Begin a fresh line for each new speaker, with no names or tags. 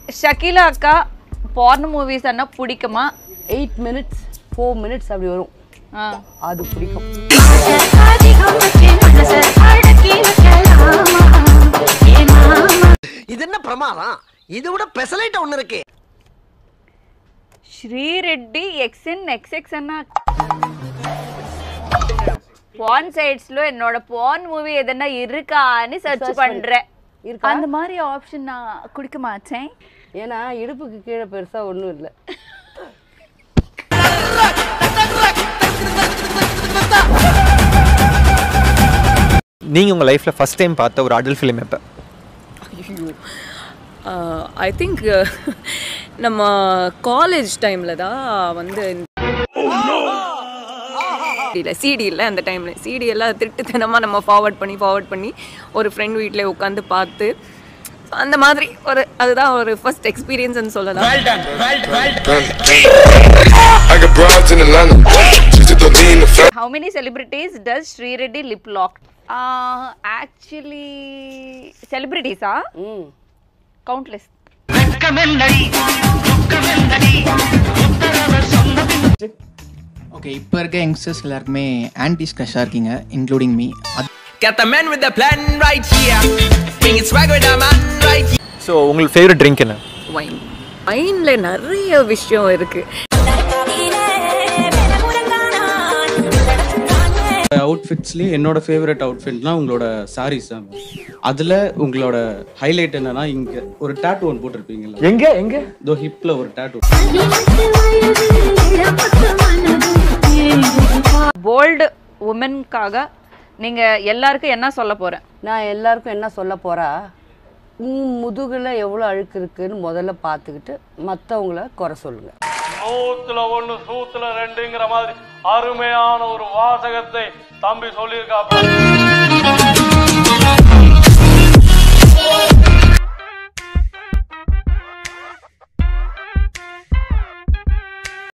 ஷகிலா அக்கா porn movies அண்ணா பிடிக்குமா?
8 minutes 4 minutes அப்படி வரும். அது பிடிக்கும்.
இது என்ன பிரமாதம்? இது விட பெசலைட் ஒன்னு இருக்கு.
ஸ்ரீ ரெட்டி எக்ஸ்என் XX அண்ணா porn sites-ல என்னோட porn மூவி எதனா இருக்கான்னு சர்ச் பண்றேன். அந்த மாதிரி ஆப்ஷன் நான் குடிக்க மாட்டேன்.
ஏன்னா இடுப்புக்கு கீழே பெருசா ஒண்ணும் இல்ல.
நீங்க உங்க லைஃப்ல ஃபர்ஸ்ட் டைம் பார்த்த ஒரு அடல்ட் ஃபிலிம் எப்ப?
ஐ திங்க் நம்ம காலேஜ் டைம்ல தான் வந்து சிடி இல்லை அந்த டைம்ல சிடி எல்லாம் திருட்டுத்தனமாக நம்ம ஃபார்வர்ட் பண்ணி ஒரு ஃப்ரெண்ட் வீட்டில் உட்காந்து பார்த்து அந்த மாதிரி ஒரு அதுதான் ஒரு ஃபர்ஸ்ட் எக்ஸ்பீரியன்ஸ்னு சொல்லலாம்.
How many celebrities does Sri Reddy lip lock? Actually celebrities countless.
Okay, இப்போ இருக்க யங்ஸ்டர்ஸ் எல்லாருக்குமே ஆன்டி ஸ்க்ரஷ்ஷாக இருக்கீங்க including me.
Got the man with the plan right here. Bring it swag with the man right here.
So உங்களுக்கு favourite drink என்ன?
Wine. வைனில் நிறைய விஷயம் இருக்கு.
அவுட்ஃபிட்ஸ்லேயே என்னோட ஃபேவரட் அவுட்ஃபிட்லாம் உங்களோட சாரீஸ் தான். அதில் உங்களோட ஹைலைட் என்னன்னா இங்கே ஒரு டேட்டூ ஒன்று போட்டிருப்பீங்களா?
எங்க
இதோ ஹிப்பில் ஒரு டேட்டூ.
போல்டு உமனுக்காக நீங்க எல்லாருக்கும் என்ன சொல்ல போறேன்?
நான் எல்லாருக்கும் என்ன சொல்ல போறா, முதுகுல எவ்வளவு அழுக்கு இருக்குன்னு முதல்ல பார்த்துக்கிட்டு மற்றவங்கள குறை சொல்லுங்க.
100 100 2ங்கிற மாதிரி அருமையான ஒரு வாசகத்தை தம்பி சொல்லியிருக்காப்ல.